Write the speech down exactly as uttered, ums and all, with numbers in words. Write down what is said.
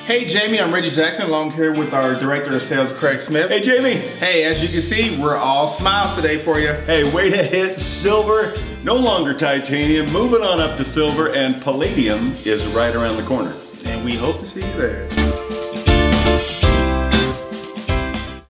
Hey Jamie, I'm Reggie Jackson, along here with our Director of Sales, Craig Smith. Hey Jamie. Hey, as you can see, we're all smiles today for you. Hey, way to hit silver. No longer titanium, moving on up to silver, and palladium is right around the corner. And we hope to see you there.